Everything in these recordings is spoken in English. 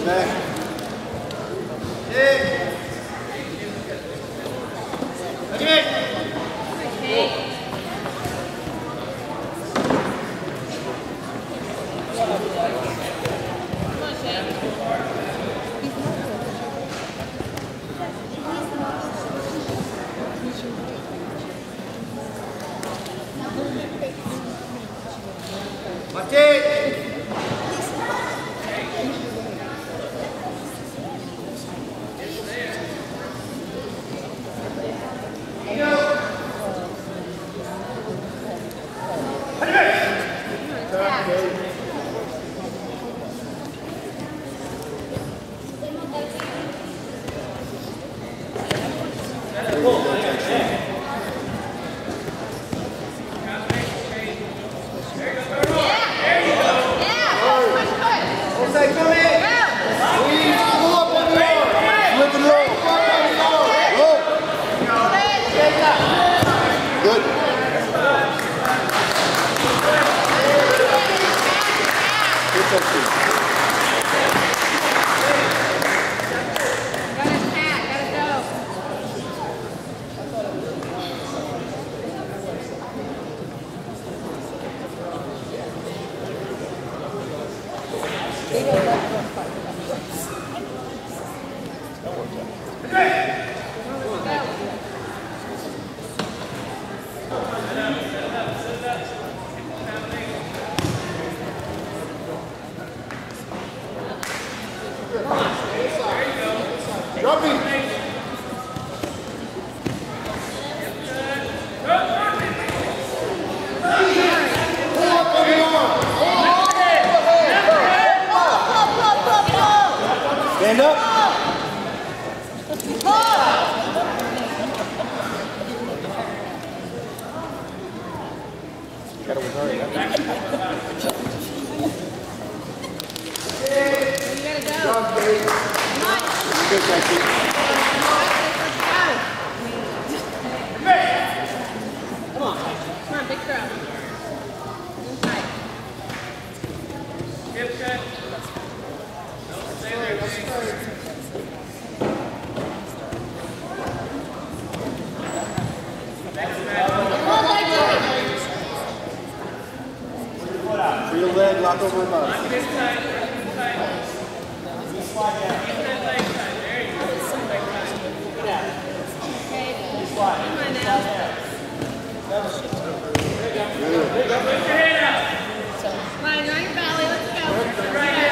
Stand up. Gotta work hard. You gotta go. Come on. Good, thank you. Come on. Come on, big throw. Inside. Give set. Stay there. Free your leg, lock over above. Lock it inside. Slide down. Get that leg tight. There you go. Get out. Okay. Slide. Come on now. There you go. Lift your hand out. Slide on your belly. Let's go. Right hand.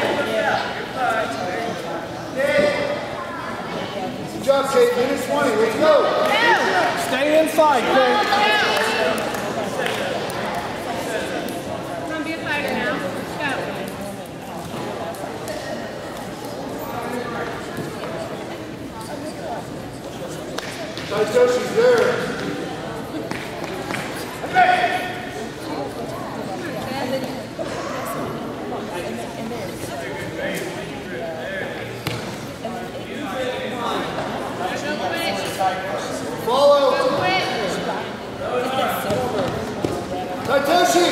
Good job, Kate. Minute 20. Let's go. Stay inside, Kate. Come on, be a fighter now. Let's go. Taitoshi's there. Follow. Taitoshi.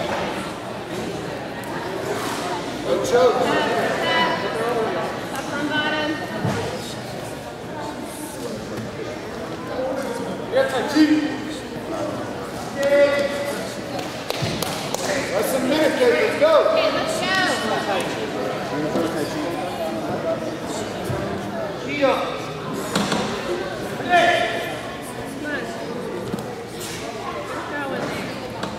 Good choke. Up from bottom. That's a minute, Kate. Let's go. Okay, let's show. Kia. Hey. Come on. Throw in there.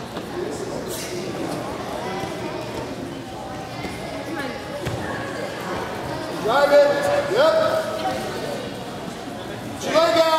Come on. Drive it. Yep. She like that.